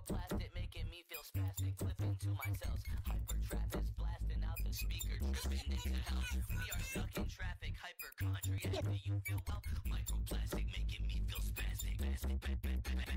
Microplastic making me feel spastic, flipping to my cells. Hyper Travis blasting out the speaker, tripping into hell. We are stuck in traffic, hypochondriac. Do you feel well? Microplastic making me feel spastic.